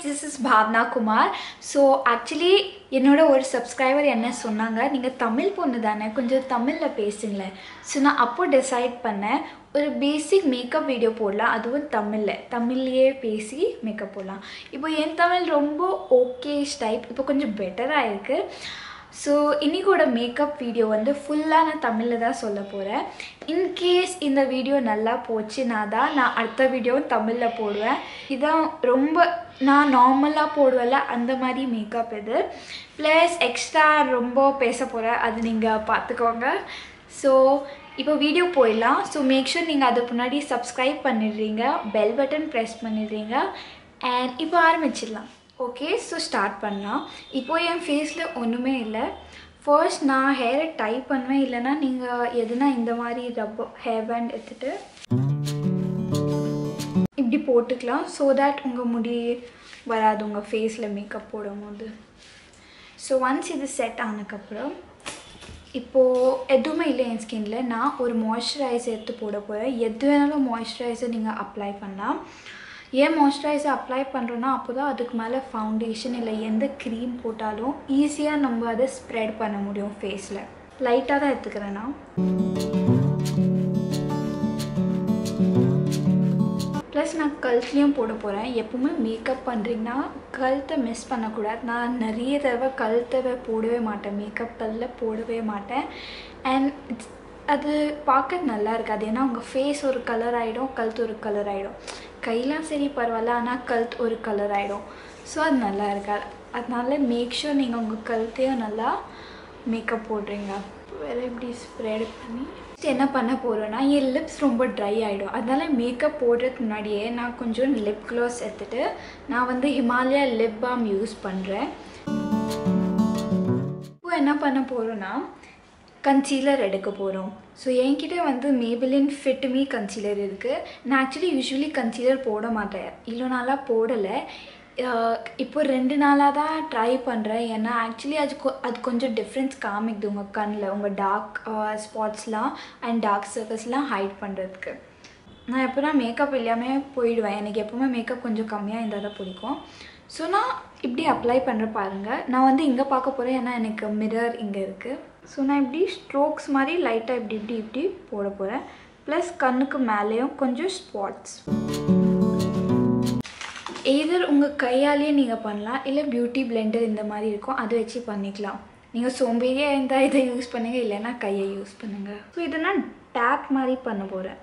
this is Bhavna Kumar. So actually என்னோட ஒரு subscriber என்ன சொன்னாங்க, நீங்க தமிழ் பொண்ணு தானே, கொஞ்சம் தமிழ்ல பேசுங்களே. ஸோ நான் அப்போ டிசைட் பண்ணேன் ஒரு பேசிக் மேக்கப் வீடியோ போடலாம், அதுவும் தமிழ்லையே பேசி மேக்கப் போடலாம். இப்போ என் தமிழ் ரொம்ப ஓகே டைப், இப்போ கொஞ்சம் பெட்டராக இருக்குது. ஸோ இன்றைக்கோட மேக்கப் வீடியோ வந்து ஃபுல்லாக நான் தமிழில் தான் சொல்ல போகிறேன். இன்கேஸ் இந்த வீடியோ நல்லா போச்சுன்னா தான் நான் அடுத்த வீடியோவும் தமிழில் போடுவேன். இதான் ரொம்ப நான் நார்மலாக போடுவேன்ல அந்த மாதிரி மேக்கப் இது. ப்ளஸ் எக்ஸ்ட்ரா ரொம்ப பேச போகிறேன், அது நீங்கள் பார்த்துக்கோங்க. ஸோ இப்போ வீடியோ போயிடலாம். ஸோ மேக் ஷூர் நீங்கள் அதுக்கு முன்னாடி சப்ஸ்கிரைப் பண்ணிடுறீங்க, பெல் பட்டன் ப்ரெஸ் பண்ணிடுறீங்க. அண்ட் இப்போ ஆரம்பிச்சிடலாம். ஓகே, ஸோ ஸ்டார்ட் பண்ணலாம். இப்போ என் ஃபேஸில் ஒன்றுமே இல்லை. ஃபர்ஸ்ட் நான் ஹேரை டை பண்ணுவேன், இல்லைனா நீங்கள் எதுனா இந்த மாதிரி ஹேர் பேண்ட் எடுத்துகிட்டு இப்படி போட்டுக்கலாம். ஸோ தேட் உங்கள் முடி வராது உங்கள் ஃபேஸில் மேக்கப் போடும்போது. ஸோ ஒன்ஸ் இது செட் ஆனதுக்கப்புறம் இப்போது எதுவுமே இல்லை என் ஸ்கின்னில், நான் ஒரு மாய்ஸ்சரைசர் எடுத்து போட போகிறேன். எது வேணாலும் மாய்ஸ்சரைசர் நீங்கள் அப்ளை பண்ணலாம். ஏன் மாய்ஸ்சரைசர் அப்ளை பண்ணுறோன்னா அப்போ தான் அதுக்கு மேலே ஃபவுண்டேஷன் இல்லை எந்த க்ரீம் போட்டாலும் ஈஸியாக நம்ம அதை ஸ்ப்ரெட் பண்ண முடியும் ஃபேஸில். லைட்டாக தான் எடுத்துக்கிறேன் நான். ப்ளஸ் நான் கழுத்துலேயும் போட போகிறேன். எப்பவுமே மேக்கப் பண்ணுறீங்கன்னா கழுத்தை மிஸ் பண்ணக்கூடாது. நான் நிறைய தடவை கழுத்தை போடவே மாட்டேன், மேக்கப் கல்லில் போடவே மாட்டேன். அண்ட் அது பார்க்க நல்லா இருக்காது, ஏன்னா உங்கள் ஃபேஸ் ஒரு கலர் ஆகிடும், கழுத்து ஒரு கலர் ஆகிடும். கையெல்லாம் சரி பரவாயில்ல, ஆனால் கழுத்து ஒரு கலர் ஆகிடும். ஸோ அது நல்லா இருக்காது. அதனால மேக் ஷூர் நீங்கள் உங்கள் கழுத்தையும் நல்லா மேக்கப் போடுறீங்க. வேறு இப்படி ஸ்ப்ரெட் பண்ணி என்ன பண்ண போகிறேன்னா, என் லிப்ஸ் ரொம்ப ட்ரை ஆகிடும். அதனால் மேக்கப் போடுறதுக்கு முன்னாடியே நான் கொஞ்சம் லிப் க்ளாஸ் எடுத்துகிட்டு நான் வந்து ஹிமாலயா லிப் பாம் யூஸ் பண்ணுறேன். இப்போ என்ன பண்ண போகிறோன்னா கன்சீலர் எடுக்க போகிறோம். ஸோ என்கிட்ட வந்து Maybelline Fit Me கன்சீலர் இருக்குது. நான் ஆக்சுவலி யூஸ்வலி கன்சீலர் போட மாட்டேன், இவ்வளோ நாளாக போடலை. இப்போ 2 நாளாக தான் ட்ரை பண்ணுறேன். ஏன்னா ஆக்சுவலி அது கொஞ்சம் டிஃப்ரென்ஸ் காமிக்குது உங்கள் கண்ணில், உங்கள் டார்க் ஸ்பாட்ஸ்லாம் அண்ட் டார்க் சர்க்கிள்ஸ்லாம் ஹைட் பண்ணுறதுக்கு. நான் எப்போனா மேக்கப் இல்லாமல் போயிடுவேன், எனக்கு எப்போவுமே மேக்கப் கொஞ்சம் கம்மியாக இருந்தால் தான் பிடிக்கும். ஸோ நான் இப்படி அப்ளை பண்ணுற பாருங்கள். நான் வந்து இங்கே பார்க்க போகிறேன், ஏன்னா எனக்கு மிரர் இங்கே இருக்குது. ஸோ நான் இப்படி ஸ்ட்ரோக்ஸ் மாதிரி லைட்டாக இப்படி போட போகிறேன். ப்ளஸ் கண்ணுக்கு மேலேயும் கொஞ்சம் ஸ்பாட்ஸ். எதர் உங்கள் கையாலேயே நீங்கள் பண்ணலாம், இல்லை பியூட்டி பிளெண்டர் இந்த மாதிரி இருக்கும், அதை வச்சு பண்ணிக்கலாம். நீங்கள் சோம்பேறியாக இருந்தால் இதை யூஸ் பண்ணுங்கள், இல்லைன்னா கையை யூஸ் பண்ணுங்கள். ஸோ இதை நான் டேப் மாதிரி பண்ண போகிறேன்.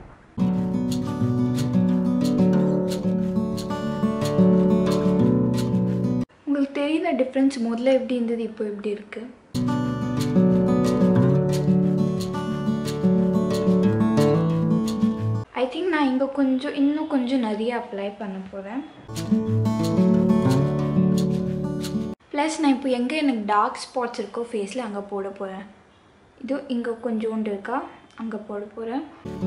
உங்களுக்கு தெரியல டிஃப்ரென்ஸ், முதல்ல எப்படி இருந்தது இப்போ எப்படி இருக்குது. ஐ திங்க் நான் இங்கே இன்னும் கொஞ்சம் நிறைய அப்ளை பண்ண போகிறேன். ப்ளஸ் நான் இப்போ எங்கே எனக்கு டார்க் ஸ்பாட்ஸ் இருக்கோ ஃபேஸில் அங்கே போட போகிறேன். இது இங்கே கொஞ்சோண்டு இருக்கா, அங்கே போட போகிறேன்.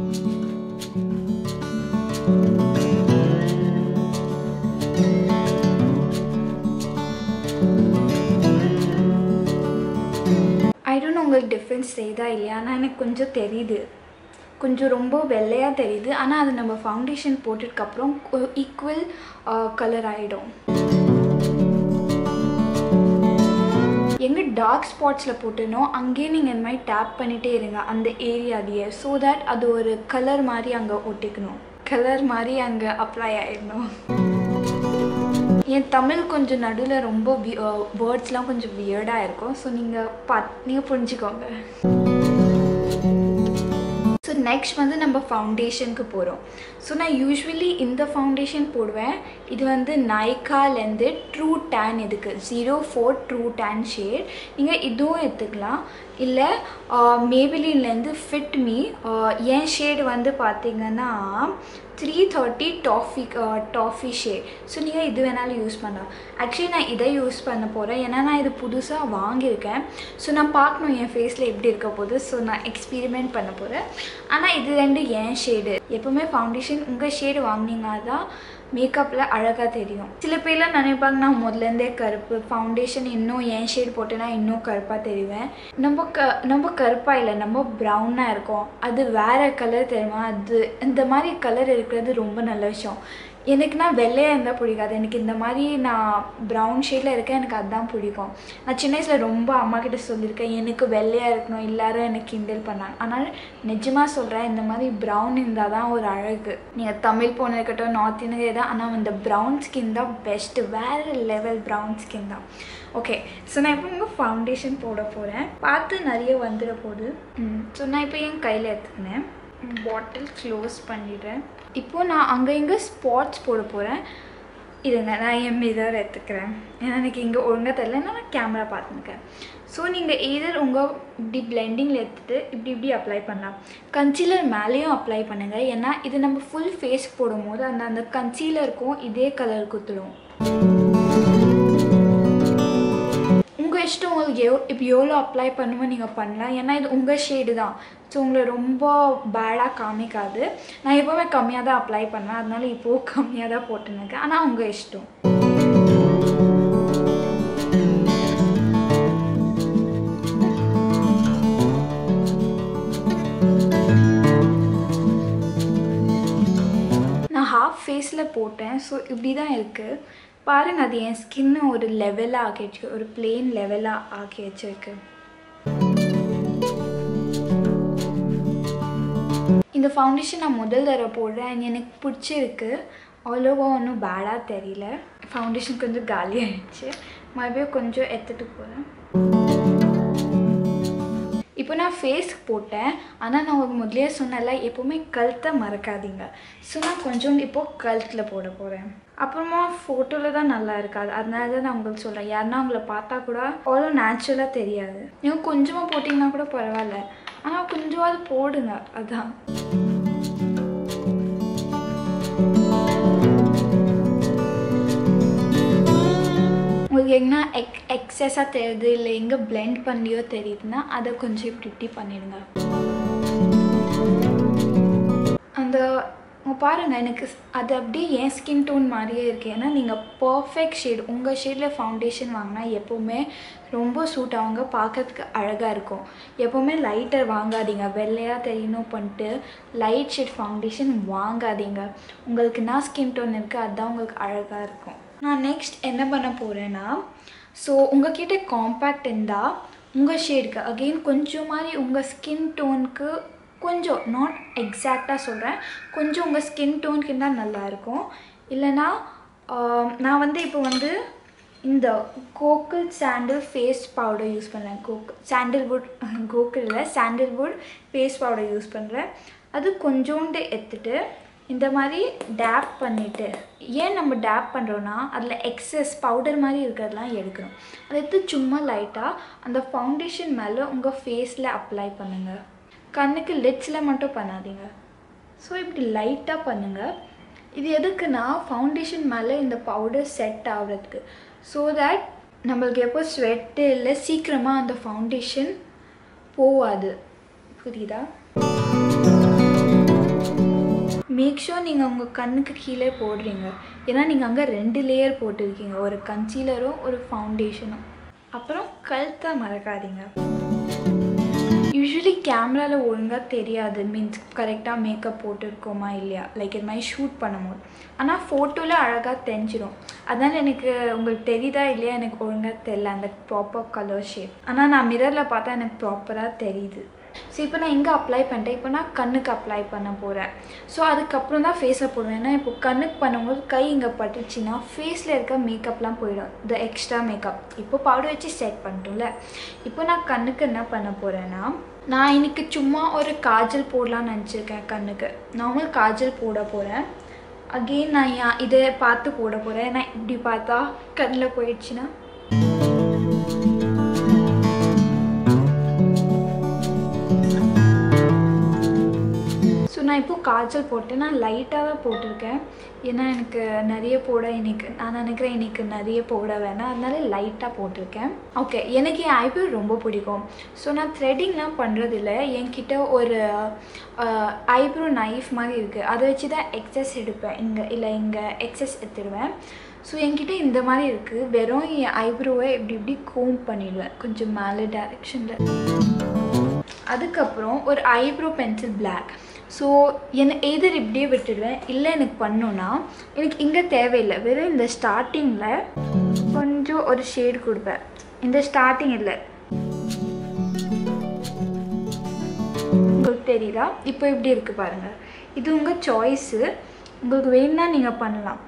ஐ டோன்ட் நோ உங்களுக்கு டிஃப்ரென்ஸ் தெரியுதா இல்லையா, ஆனால் எனக்கு கொஞ்சம் தெரியுது, கொஞ்சம் ரொம்ப வெள்ளையாக தெரியுது. ஆனால் அது நம்ம ஃபவுண்டேஷன் போட்டதுக்கப்புறம் ஈக்குவல் கலர் ஆகிடும். எங்கே டார்க் ஸ்பாட்ஸில் போட்டனோ அங்கேயே நீங்கள் இந்த மாதிரி டேப் பண்ணிகிட்டே இருங்க அந்த ஏரியாலேயே. ஸோ தட் அது ஒரு கலர் மாதிரி அங்கே ஒட்டிக்கணும், கலர் மாதிரி அங்கே அப்ளை ஆகிடணும். என் தமிழ் கொஞ்சம் நடுவில் ரொம்ப வேர்ட்ஸ்லாம் கொஞ்சம் வியர்டாக இருக்கும். ஸோ நீங்கள் புரிஞ்சுக்கோங்க. ஸோ நெக்ஸ்ட் வந்து நம்ம ஃபவுண்டேஷனுக்கு போகிறோம். ஸோ நான் யூஸ்வலி இந்த ஃபவுண்டேஷன் போடுவேன். இது வந்து நைக்காலேருந்து ட்ரூ டேன் இதுக்கு 04 ட்ரூ டேன் ஷேட். நீங்கள் இதுவும் எடுத்துக்கலாம், இல்லை Maybellineலேருந்து Fit Me. என் ஷேடு வந்து பார்த்திங்கன்னா 330 டாஃபி ஷேட். ஸோ நீங்கள் இது வேணாலும் யூஸ் பண்ணலாம். ஆக்சுவலி நான் இதை யூஸ் பண்ண போகிறேன், ஏன்னா நான் இது புதுசாக வாங்கியிருக்கேன். ஸோ நான் பார்க்கணும் என் ஃபேஸில் எப்படி இருக்க போகுது. ஸோ நான் எக்ஸ்பீரிமெண்ட் பண்ண போகிறேன். ஆனால் இது 2 என் ஷேடு. எப்போவுமே ஃபவுண்டேஷன் உங்கள் ஷேடு வாங்கினீங்கன்னா தான் மேக்கப்பில் அழகாக தெரியும். சில பேர்லாம் நினைப்பாங்க நான் முதலேருந்தே கருப்பு, ஃபவுண்டேஷன் இன்னும் என் ஷேட் போட்டேன்னா இன்னும் கருப்பாக தெரிவேன். நம்ம கருப்பாக இல்லை, நம்ம ப்ரௌனாக இருக்கோம், அது வேறு கலர் தெரியுமா. அது இந்த மாதிரி கலர் இருக்கிறது ரொம்ப நல்ல விஷயம். எனக்குனா வெள்ளையாக இருந்தால் பிடிக்காது. எனக்கு இந்த மாதிரி நான் ப்ரௌன் ஷேடில் இருக்கேன், எனக்கு அதுதான் பிடிக்கும். நான் சின்ன வயசில் ரொம்ப அம்மா கிட்ட சொல்லியிருக்கேன் எனக்கு வெள்ளையாக இருக்கணும், எல்லாரும் எனக்கு கிண்டல் பண்ணாங்க. ஆனால் நிஜமாக சொல்கிறேன், இந்த மாதிரி ப்ரௌன் இருந்தால் தான் ஒரு அழகு. நீங்கள் தமிழ் பொண்ணு இருக்கட்டும், நார்த் இந்தியன் தான், ஆனால் இந்த ப்ரௌன் ஸ்கின் தான் பெஸ்ட்டு, வேறு லெவல் ப்ரௌன் ஸ்கின் தான். ஓகே, ஸோ நான் இப்போ உங்கள் ஃபவுண்டேஷன் போட போகிறேன். பார்த்து நிறைய வந்துட போகுது. ஸோ நான் இப்போ என் கையில் எடுத்துக்கினேன், பாட்டில் க்ளோஸ் பண்ணிடுறேன். இப்போது நான் அங்கே இங்கே ஸ்பாட்ஸ் போட போகிறேன். இருங்க, நான் என் மிரர் எடுத்துக்கிறேன். ஏன்னா எனக்கு இங்கே ஒழுங்காக தெரியலன்னா நான் கேமரா பார்த்துருக்கேன். ஸோ நீங்கள் எதர் உங்கள் இப்படி பிளெண்டிங்கில் எடுத்துகிட்டு இப்படி அப்ளை பண்ணலாம். கன்சீலர் மேலேயும் அப்ளை பண்ணுங்கள். ஏன்னா இது நம்ம ஃபுல் ஃபேஸ் போடும்போது அந்த கன்சீலருக்கும் இதே கலர் குத்துடும். உங்கள் இஷ்டம், உங்களுக்கு இப்போ எவ்வளோ அப்ளை பண்ணுமோ நீங்கள் பண்ணலாம். ஏன்னா இது உங்கள் ஷேடு தான். ஸோ உங்களை ரொம்ப பேடாக காமிக்காது. நான் எப்போவுமே கம்மியாக தான் அப்ளை பண்ணுவேன், அதனால இப்போது கம்மியாக தான் போட்டுருக்கேன். ஆனால் உங்கள் இஷ்டம். நான் ஹாஃப் ஃபேஸில் போட்டேன். ஸோ இப்படி தான் இருக்குது பாருங்கள். அது என் ஸ்கின்னு ஒரு லெவலாக ஆக்கி வச்சுருக்கு, ஒரு பிளெயின் லெவலாக ஆக்கி வச்சுருக்கு. இந்த ஃபவுண்டேஷன் நான் முதல் தடவை போடுறேன், எனக்கு பிடிச்சிருக்கு. அவ்வளோவா ஒன்றும் பேடாக தெரியல. ஃபவுண்டேஷன் கொஞ்சம் காலி ஆகிடுச்சு, மறுபடியும் கொஞ்சம் எடுத்துகிட்டு போகிறேன். இப்போ நான் ஃபேஸ்க்கு போட்டேன், ஆனால் நான் உங்களுக்கு முதலே சொன்னல எப்போவுமே கழுத்தை மறக்காதீங்க. ஸோ நான் கொஞ்சோண்டு இப்போது கழுத்தில் போட போகிறேம். அப்புறமா ஃபோட்டோவில் தான் நல்லா இருக்காது, அதனால தான் நான் உங்களுக்கு சொல்கிறேன். யாருன்னா உங்களை பார்த்தா கூட அவ்வளோ நேச்சுரலாக தெரியாது. நீங்கள் கொஞ்சமாக போட்டிங்கன்னா கூட பரவாயில்ல, ஆனால் கொஞ்சமாவது போடுங்க. அதுதான் உங்களுக்கு எங்கன்னா எக்ஸஸாக தெரியுது, இல்லை எங்கே பிளெண்ட் பண்ணியோ தெரியுதுன்னா அதை கொஞ்சம் இப்படி பண்ணிடுங்க. அந்த பாருங்கள், எனக்கு அது அப்படியே என் ஸ்கின் டோன் மாதிரியே இருக்குது. ஏன்னா நீங்கள் பர்ஃபெக்ட் ஷேட், உங்கள் ஷேடில் ஃபவுண்டேஷன் வாங்கினா எப்போவுமே ரொம்ப சூட் ஆகுங்க, பார்க்கறதுக்கு அழகாக இருக்கும். எப்போவுமே லைட்டர் வாங்காதீங்க, வெள்ளையாக தெரியணும் பண்ணிட்டு லைட் ஷேட் ஃபவுண்டேஷன் வாங்காதீங்க. உங்களுக்கு என்ன ஸ்கின் டோன் இருக்குது அதுதான் உங்களுக்கு அழகாக இருக்கும். நான் நெக்ஸ்ட் என்ன பண்ண போகிறேன்னா, ஸோ உங்கள்கிட்ட காம்பேக்ட் இருந்தால் உங்கள் ஷேடுக்கு அகெயின் கொஞ்சம் மாதிரி உங்கள் ஸ்கின் டோனுக்கு கொஞ்சம், நாட் எக்ஸாக்டாக சொல்கிறேன், கொஞ்சம் உங்கள் ஸ்கின் டோனுக்கு இருந்தால் நல்லாயிருக்கும். இல்லைனா நான் வந்து இப்போ வந்து இந்த Gokul sandal face powder use பண்ணுறேன். சாண்டில்வுட் ஃபேஸ் பவுடர் யூஸ் பண்ணுறேன். அது கொஞ்சோண்டு எடுத்துகிட்டு இந்த மாதிரி டேப் பண்ணிவிட்டு, ஏன் நம்ம டேப் பண்ணுறோன்னா அதில் எக்ஸஸ் பவுடர் மாதிரி இருக்கிறதெல்லாம் எடுக்கணும். அதை எடுத்து சும்மா லைட்டாக அந்த ஃபவுண்டேஷன் மேலே உங்கள் ஃபேஸில் அப்ளை பண்ணுங்கள். கண்ணுக்கு லிட்ஸில் மட்டும் பண்ணாதீங்க. ஸோ இப்படி லைட்டாக பண்ணுங்கள். இது எதுக்குன்னா ஃபவுண்டேஷன் மேலே இந்த பவுடர் செட் ஆகிறதுக்கு. ஸோ தட் நம்மளுக்கு எப்போ ஸ்வெட்டு இல்லை சீக்கிரமாக அந்த ஃபவுண்டேஷன் போகாது. புரியுதா? மேக் ஷூர் நீங்கள் உங்கள் கண்ணுக்கு கீழே போடுறீங்க. ஏன்னா நீங்கள் அங்கே 2 லேயர் போட்டிருக்கீங்க, ஒரு கன்சீலரும் ஒரு ஃபவுண்டேஷனும். அப்புறம் கழுத்தை மறக்காதீங்க. யூஸ்வலி கேமராவில் ஒழுங்காக தெரியாது, மீன்ஸ் கரெக்டாக மேக்கப் போட்டிருக்கோமா இல்லையா, லைக் இது மாதிரி ஷூட் பண்ணும்போது. ஆனால் ஃபோட்டோவில் அழகாக தெரிஞ்சிடும். அதனால் எனக்கு உங்களுக்கு தெரியுதா இல்லையா எனக்கு ஒழுங்காக தெரியல அந்த ப்ராப்பர் கலர் ஷேப். ஆனால் நான் மிரரில் பார்த்தா எனக்கு ப்ராப்பராக தெரியுது. ஸோ இப்போ நான் எங்கே அப்ளை பண்ணிட்டேன், இப்போ நான் கண்ணுக்கு அப்ளை பண்ண போகிறேன். ஸோ அதுக்கப்புறம் தான் ஃபேஸில் போடுவேன். ஏன்னா இப்போ கண்ணுக்கு பண்ணும்போது கை இங்கே பட்டுச்சுன்னா ஃபேஸில் இருக்க மேக்கப்லாம் போயிடும், இந்த எக்ஸ்ட்ரா மேக்கப். இப்போ பவுடர் வச்சு செட் பண்ணிட்டோம்ல, இப்போ நான் கண்ணுக்கு என்ன பண்ண போகிறேன்னா, நான் இன்றைக்கி சும்மா ஒரு காஜல் போடலான்னு நினச்சிருக்கேன். கண்ணுக்கு நார்மல் காஜல் போட போகிறேன். அகெயின் நான் இதை பார்த்து போட போகிறேன். நான் இப்படி பார்த்தா கண்ணில் போயிடுச்சுன்னா நான் இப்போ காஜல் போட்டேன். நான் லைட்டாக தான் போட்டிருக்கேன், ஏன்னா எனக்கு நிறைய போட நான் நினைக்கிறேன் இன்றைக்கி நிறைய போட வேணாம், அதனால லைட்டாக போட்டிருக்கேன். ஓகே, எனக்கு என் ஐப்ரோ ரொம்ப பிடிக்கும். ஸோ நான் த்ரெட்டிங்லாம் பண்ணுறதில்ல. என்கிட்ட ஒரு ஐப்ரோ நைஃப் மாதிரி இருக்குது, அதை வச்சு தான் எக்ஸஸ் எடுப்பேன். இங்கே எக்ஸஸ் எடுத்துடுவேன். ஸோ என்கிட்ட இந்த மாதிரி இருக்குது. வெறும் என் ஐப்ரோவை இப்படி கோம் பண்ணிடுவேன் கொஞ்சம் மேலே டைரெக்ஷனில். அதுக்கப்புறம் ஒரு eyebrow pencil black, so either இப்படியே விட்டுடுவேன். இல்லை எனக்கு பண்ணணுன்னா எனக்கு இங்கே தேவையில்லை, வெறும் இந்த ஸ்டார்டிங்கில் கொஞ்சம் ஒரு ஷேட் கொடுப்பேன். இந்த ஸ்டார்டிங் இல்லை, உங்களுக்கு தெரியுதா? இப்போ இப்படி இருக்குது பாருங்கள். இது உங்கள் சாய்ஸு, உங்களுக்கு வேணும்னா நீங்கள் பண்ணலாம்.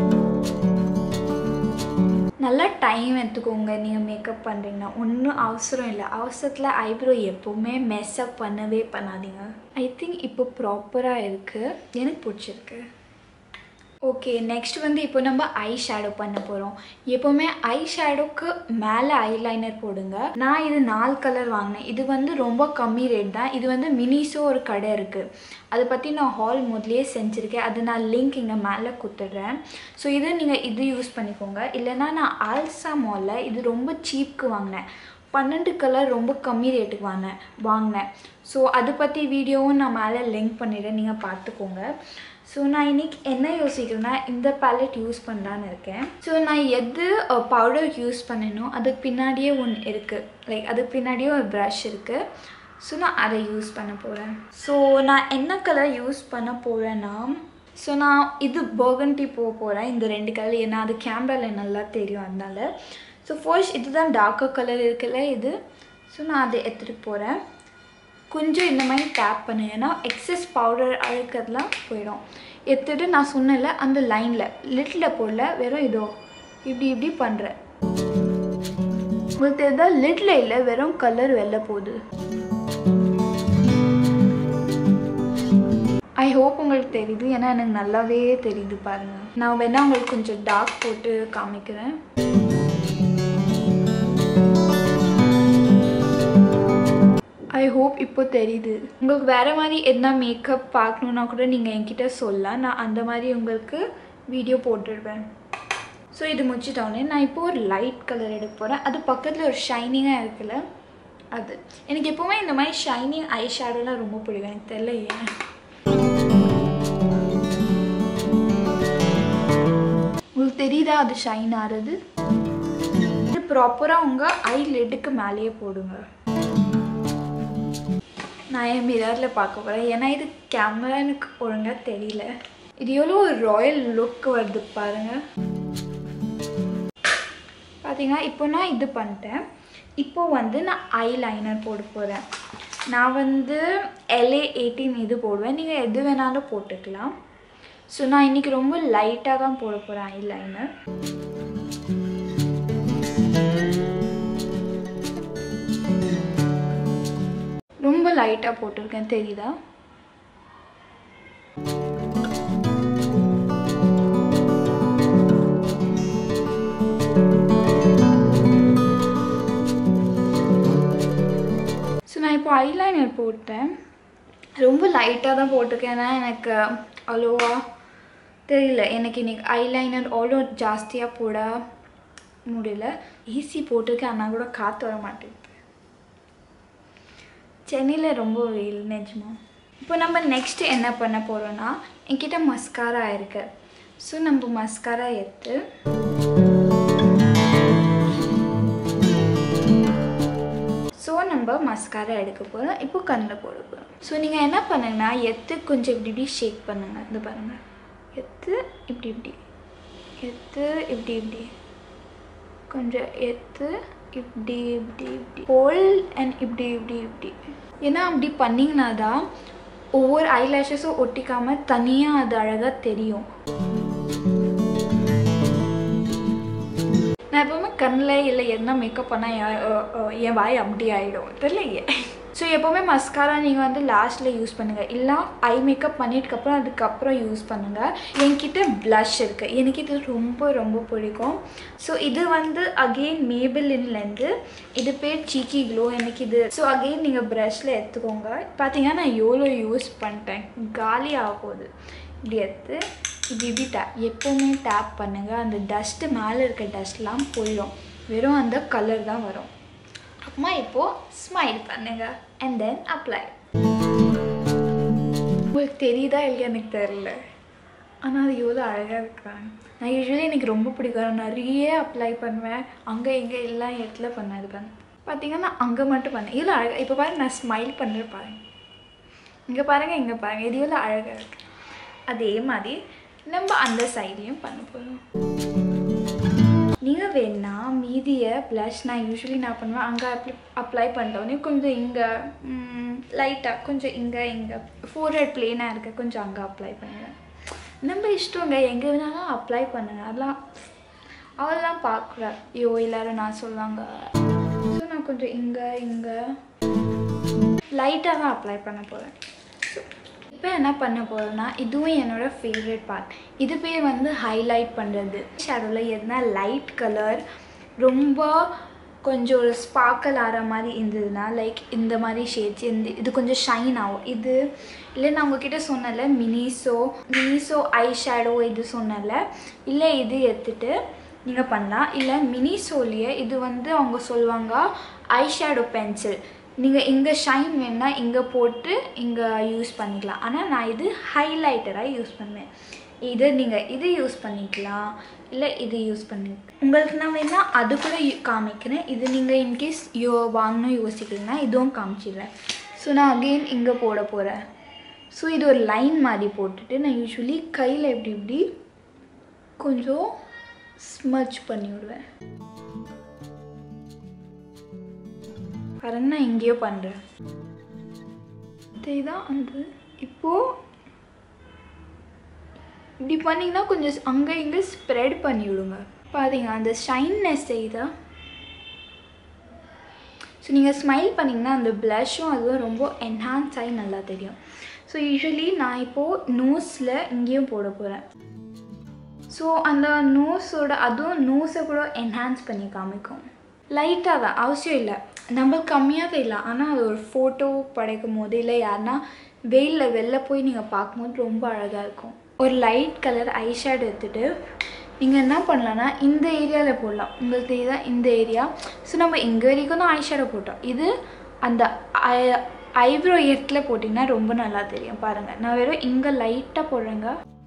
நல்லா டைம் எடுத்துக்கோங்க நீங்கள் மேக்கப் பண்ணுறீங்கன்னா. ஒன்றும் அவசரம் இல்லை. அவசரத்தில் ஐப்ரோ எப்போவுமே மெஸ்அப் பண்ணவே பண்ணாதீங்க. ஐ திங்க் இப்போ ப்ராப்பராக இருக்குது, எனக்கு பிடிச்சிருக்கு. ஓகே, நெக்ஸ்ட் வந்து இப்போ நம்ம ஐ ஷேடோ பண்ண போகிறோம். எப்போவுமே ஐ ஷேடோக்கு மேலே ஐலைனர் போடுங்க. நான் இது 4 கலர் வாங்கினேன். இது வந்து ரொம்ப கம்மி ரேட் தான். இது வந்து மினிசோ ஒரு கடை இருக்குது, அதை பற்றி நான் ஹால் முதலே செஞ்சுருக்கேன். அது நான் லிங்க் இங்கே மேலே கொடுத்துட்றேன். ஸோ இது நீங்கள் இது யூஸ் பண்ணிக்கோங்க. இல்லைனா நான் ஆல்சா மாலில் இது ரொம்ப சீப்புக்கு வாங்கினேன். 12 கலர் ரொம்ப கம்மி ரேட்டுக்கு வாங்கினேன். ஸோ அதை பற்றி வீடியோவும் நான் மேலே லிங்க் பண்ணிடுறேன், நீங்கள் பார்த்துக்கோங்க. ஸோ நான் இன்றைக்கி என்ன யோசிக்கிறேன்னா இந்த பேலட் யூஸ் பண்ணலான்னு இருக்கேன். ஸோ நான் எது பவுடர் யூஸ் பண்ணணும் அதுக்கு பின்னாடியே ஒன்று இருக்குது, லைக் அதுக்கு பின்னாடியே ஒரு ப்ரஷ் இருக்குது. ஸோ நான் அதை யூஸ் பண்ண போகிறேன். ஸோ நான் என்ன கலர் யூஸ் பண்ண போகிறேன்னா, ஸோ நான் இது பர்கண்டி போகிறேன், இந்த 2 கலர். ஏன்னா அது கேமராவில் நல்லா தெரியும், அதனால. ஸோ ஃபர்ஸ்ட் இதுதான் டார்க்கர் கலர் இருக்குல்ல இது. ஸோ நான் அதை எடுத்துகிட்டு போகிறேன். கொஞ்சம் இந்த மாதிரி டேப் பண்ணேன், ஏன்னா எக்ஸஸ் பவுடர் அழுக்கிறதுலாம் போயிடும். எடுத்துகிட்டு நான் சொன்னல அந்த லைனில் லிட்டில் போடல, வெறும் இதோ இப்படி இப்படி பண்ணுறேன். உங்களுக்கு தெரிந்தால் லிட்டில் இல்லை, வெறும் கலர் வெளில போகுது. ஐ ஹோப் உங்களுக்கு தெரியுது, ஏன்னா எனக்கு நல்லாவே தெரியுது பாருங்கள். நான் வேணால் உங்களுக்கு கொஞ்சம் டார்க் போட்டு காமிக்கிறேன். ஐ ஹோப் இப்போ தெரியுது. உங்களுக்கு வேறு மாதிரி என்ன மேக்கப் பார்க்கணுன்னா கூட நீங்கள் என்கிட்ட சொல்லலாம், நான் அந்த மாதிரி உங்களுக்கு வீடியோ போட்டுடுவேன். ஸோ இது முடிச்சிட்டோன்னே நான் இப்போது ஒரு லைட் கலர் எடுக்க போகிறேன். அது பக்கத்தில் ஒரு ஷைனிங்காக இருக்குல்ல, அது எனக்கு எப்போவுமே இந்த மாதிரி ஷைனிங் ஐ ஷேடோலாம் ரொம்ப பிடிக்கும். எனக்கு தெரியல ஏன். உங்களுக்கு தெரியுதா அது ஷைன் ஆகிறது? இது ப்ராப்பராக உங்கள் ஐ லிட்டுக்கு மேலேயே போடுங்க. நான் என் மிரரில் பார்க்க போகிறேன், ஏன்னா இது கேமரா எனக்கு ஒழுங்காக தெரியல. இது எவ்வளோ ஒரு ராயல் லுக் வருது பாருங்கள். பார்த்தீங்கன்னா இப்போ நான் இது பண்ணிட்டேன். இப்போது வந்து நான் ஐலைனர் போட போகிறேன். நான் வந்து LA 18 இது போடுவேன், நீங்கள் எது வேணாலும் போட்டுக்கலாம். ஸோ நான் இன்றைக்கி ரொம்ப லைட்டாக தான் போட போகிறேன் ஐலைனர். ரொம்ப லைட்டாக போட்டிருக்கேன், தெரியுதா? ஸோ நான் இப்போ ஐலைனர் போட்டேன். ரொம்ப லைட்டாக தான் போட்டிருக்கேன், ஏன்னா எனக்கு அவ்வளோவா தெரியல. எனக்கு இன்றைக்கி ஐலைனர் அவ்வளோ ஜாஸ்தியாக போட முடியல. ஈஸி போட்டிருக்கேன், ஆனால் கூட காற்று வர மாட்டேங்குது. சென்னையில் ரொம்ப வெயில் நிஜமா. இப்போ நம்ம நெக்ஸ்ட்டு என்ன பண்ண போகிறோன்னா, என்கிட்ட மஸ்காரா இருக்குது. ஸோ நம்ம மஸ்காரா எடுத்து நம்ம மஸ்காரா எடுக்க போகிறோம். இப்போ கண்ணில் போட போகிறோம். ஸோ நீங்கள் என்ன பண்ணுங்கன்னா, எடுத்து கொஞ்சம் இப்படி இப்படி ஷேக் பண்ணுங்கள். இது பாருங்கள், எடுத்து இப்படி இப்படி எடுத்து இப்படி இப்படி கொஞ்சம் எடுத்து இப்படி இப்படி இப்படி ஹோல் அண்ட் இப்படி இப்படி இப்படி. ஏன்னா அப்படி பண்ணிங்கன்னா தான் ஒவ்வொரு ஐலேஷஸும் ஒட்டிக்காமல் தனியாக அது அழகாக தெரியும். நான் எப்போவுமே கண்ணில் இல்லை என்ன மேக்கப் பண்ணால் என் வாய் அப்படி ஆகிடும், தெரியலையே. ஸோ எப்போவுமே மஸ்காரா நீங்கள் வந்து லாஸ்ட்டில் யூஸ் பண்ணுங்கள், இல்லை ஐ மேக்கப் பண்ணிட்டுக்கப்புறம் அதுக்கப்புறம் யூஸ் பண்ணுங்கள். என்கிட்ட ப்ளஷ் இருக்குது, எனக்கு இது ரொம்ப ரொம்ப பிடிக்கும். ஸோ இது வந்து அகெயின் மேபிளின்லேருந்து, இது பேர் சீக்கி க்ளோ எனக்கு இது. ஸோ அகெயின் நீங்கள் ப்ரஷில் எடுத்துக்கோங்க. பார்த்தீங்கன்னா நான் எவ்வளோ யூஸ் பண்ணிட்டேன், காலி ஆக போகுது. இப்படி எடுத்து இப்படி இப்படி எப்போவுமே டேப் பண்ணுங்கள். அந்த டஸ்ட்டு மேலே இருக்க டஸ்ட்லாம் போயிடும், வெறும் அந்த கலர் தான் வரும். அப்புறமா இப்போது ஸ்மைல் பண்ணுங்க அண்ட் தென் அப்ளை. உங்களுக்கு தெரியுதா இல்லையா எனக்கு தெரியல, ஆனால் அது எவ்வளோ அழகாக இருக்கிறாங்க. நான் யூஸ்வலி எனக்கு ரொம்ப பிடிக்கும், நிறைய அப்ளை பண்ணுவேன், அங்கே இங்கே எல்லா இடத்துல பண்ணேன். இது பண்ணேன் பார்த்தீங்கன்னா நான் அங்கே மட்டும் பண்ணேன், இவ்வளோ அழகாக. இப்போ பாருங்க நான் ஸ்மைல் பண்ணுறேன் பாருங்க, இங்கே பாருங்கள் இது எவ்வளோ அழகாக இருக்குது. அதே மாதிரி நம்ம அந்த சைட்லேயும் பண்ண போகிறோம். நீங்கள் வேணா மீதியை ப்ளஷ் நான் யூஸ்வலி நான் பண்ணுவேன் அங்கே அப்ளை பண்ணிட்டோன்னே கொஞ்சம் இங்கே லைட்டாக கொஞ்சம் இங்கே ஃபோர்ஹெட் ப்ளேனாக இருக்க கொஞ்சம் அங்கே அப்ளை பண்ணுவேன். நம்ம இஷ்டங்க எங்கே வேணாலும் அப்ளை பண்ணுங்க. அதெல்லாம் பார்க்குறேன் எல்லோரும் நான் சொல்லுவாங்க. ஸோ நான் கொஞ்சம் இங்கே லைட்டாக தான் அப்ளை பண்ண போகிறேன். இப்போ என்ன பண்ண போகிறேன்னா இதுவும் என்னோடய ஃபேவரட் பார்ட். இது பேர் வந்து ஹைலைட் பண்ணுறது. ஷேடோவில் எதுனா லைட் கலர் ரொம்ப கொஞ்சம் ஒரு ஸ்பார்க்கல் ஆகிற மாதிரி இருந்ததுன்னா லைக் இந்த மாதிரி ஷேட்ஸ் இது கொஞ்சம் ஷைன் ஆகும். இது இல்லை நான் உங்ககிட்ட சொன்னல மினிசோ ஐ ஷேடோ இது சொன்னல இல்லை இது எடுத்துகிட்டு நீங்கள் பண்ணலாம். இல்லை மினிசோலியே இது வந்து அவங்க சொல்லுவாங்க ஐ ஷேடோ பென்சில். நீங்கள் இங்கே ஷைன் வேணுன்னா இங்கே போட்டு இங்கே யூஸ் பண்ணிக்கலாம். ஆனால் நான் இது ஹைலைட்டராக யூஸ் பண்ணுவேன். நீங்கள் இது யூஸ் பண்ணிக்கலாம் இல்லை இது யூஸ் பண்ணிக்கலாம். உங்களுக்கு நான் வேணால் அது கூட காமிக்கிறேன். இது நீங்கள் இன்கேஸ் வாங்கணும் யோசிக்கிறீங்கன்னா இதுவும் காமிச்சிடுறேன். ஸோ நான் அகெயின் இங்கே போட போகிறேன். ஸோ இது ஒரு லைன் மாதிரி போட்டுட்டு நான் யூஸ்வலி கையில் இப்படி கொஞ்சம் ஸ்மர்ச் பண்ணி விடுவேன். பாருங்க நான் இங்கேயோ பண்ணுறேன். இதுதான் அந்த இப்போது இப்படி பண்ணிங்கன்னா கொஞ்சம் அங்கே இங்கே ஸ்ப்ரெட் பண்ணி விடுங்க. பாருங்க அந்த ஷைன்னஸ் செய்தா. ஸோ நீங்கள் ஸ்மைல் பண்ணிங்கன்னா அந்த ப்ளஷும் அதுவும் ரொம்ப என்ஹான்ஸ் ஆகி நல்லா தெரியும். ஸோ யூஸ்வலி நான் இப்போது நோஸில் இங்கேயும் போட போகிறேன். ஸோ அந்த நோஸோட அதுவும் நோஸை கூட என்ஹான்ஸ் பண்ணி காமிக்கும். லைட்டாக தான் அவசியம் இல்லை, நம்மளுக்கு கம்மியாக தெரியலாம். ஆனால் அது ஒரு ஃபோட்டோ படைக்கும் போது இல்லை யாருன்னா வெளில போய் நீங்கள் பார்க்கும்போது ரொம்ப அழகாக இருக்கும். ஒரு லைட் கலர் ஐ ஷேடோ எடுத்துகிட்டு நீங்கள் என்ன பண்ணலான்னா இந்த ஏரியாவில் போடலாம். உங்களுக்கு தெரியுதா இந்த ஏரியா. ஸோ நம்ம இங்கே வரைக்கும் தான் ஐ ஷேடோ போட்டோம். இது அந்த ஐப்ரோ இடத்துல போட்டிங்கன்னா ரொம்ப நல்லா தெரியும். பாருங்கள் நான் வெறும் இங்கே லைட்டாக போடுறேங்க.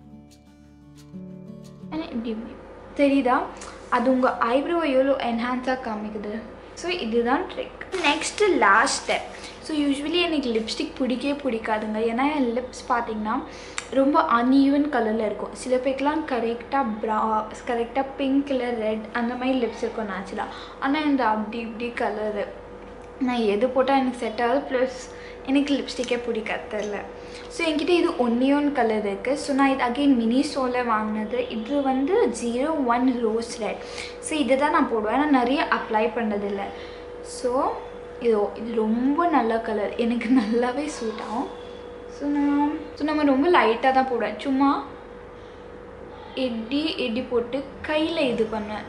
இப்படி தெரியுதா அது உங்கள் ஐப்ரோ எவ்வளோ என்ஹான்ஸாக காமிக்குது. ஸோ இதுதான் trick. Next last step. So usually எனக்கு லிப்ஸ்டிக் பிடிக்காதுங்க. ஏன்னா என் லிப்ஸ் பார்த்திங்கன்னா ரொம்ப அன்ஈவன் கலரில் இருக்கும். சில பேருக்குலாம் கரெக்டாக பிங்க் இல்லை ரெட் அந்த மாதிரி லிப்ஸ் இருக்கும் நேச்சுரலாக. ஆனால் இந்த இப்படி கலரு நான் எது போட்டால் எனக்கு செட் ஆகுது. ப்ளஸ் எனக்கு லிப்ஸ்டிக்கே பிடிக்காதில்ல. ஸோ என்கிட்ட இது ஒன்றே கலர் இருக்குது. ஸோ நான் இது அகெயின் மினிசோவில் வாங்கினது. இது வந்து 01 ரோஸ் ரெட். ஸோ இதை தான் நான் போடுவேன். நான் நிறைய அப்ளை பண்ணதில்லை. ஸோ இது ரொம்ப நல்ல கலர், எனக்கு நல்லாவே சூட் ஆகும். ஸோ நம்ம ரொம்ப லைட்டாக தான் போடுவேன். சும்மா எட்டி போட்டு கையில் இது பண்ணுவேன்.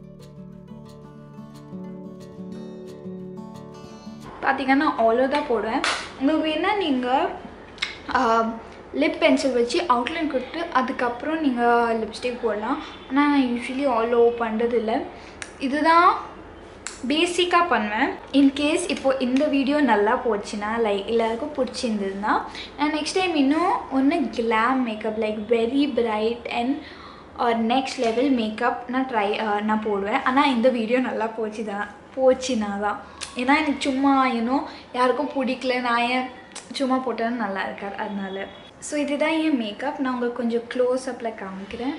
பார்த்திங்கன்னா அவ்வளோதான் போடுவேன். உங்களுக்கு வேணால் நீங்கள் லிப் பென்சில் வச்சு அவுட்லைன் கொடுத்து அதுக்கப்புறம் நீங்கள் லிப்ஸ்டிக் போடலாம். ஆனால் நான் யூஸ்வலி ஆல் ஓவர் பண்ணுறதில்லை. இதுதான் பேசிக்காக பண்ணுவேன். இன்கேஸ் இப்போது இந்த வீடியோ நல்லா போச்சுன்னா லைக் எல்லாருக்கும் பிடிச்சிருந்ததுன்னா நான் நெக்ஸ்ட் டைம் இன்னும் ஒன்று glam makeup like very bright and next level makeup நான் போடுவேன். ஆனால் இந்த வீடியோ நல்லா போச்சுன்னா தான். ஏன்னா எனக்கு சும்மா யாருக்கும் பிடிக்கல நான் ஏன் சும்மா போட்டாலும் நல்லா இருக்காது அதனால. ஸோ இதுதான் என் மேக்கப். நான் உங்களுக்கு கொஞ்சம் க்ளோஸ் அப்பில் காமிக்கிறேன்.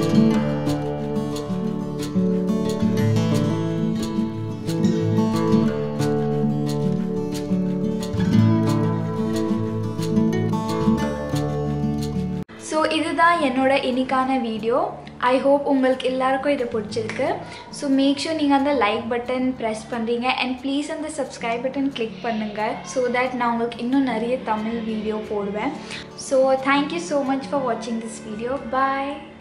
ஸோ இதுதான் என்னோட இன்னைக்கான வீடியோ. ஐ ஹோப் உங்களுக்கு எல்லாருக்கும் இது பிடிச்சிருக்கு. ஸோ மேக் ஷூர் நீங்கள் அந்த லைக் பட்டன் ப்ரெஸ் பண்ணுறீங்க அண்ட் ப்ளீஸ் அந்த சப்ஸ்கிரைப் பட்டன் கிளிக் பண்ணுங்கள். ஸோ தட் நான் உங்களுக்கு இன்னும் நிறைய தமிழ் வீடியோ போடுவேன். So thank you so much for வாட்சிங் திஸ் வீடியோ. பாய்.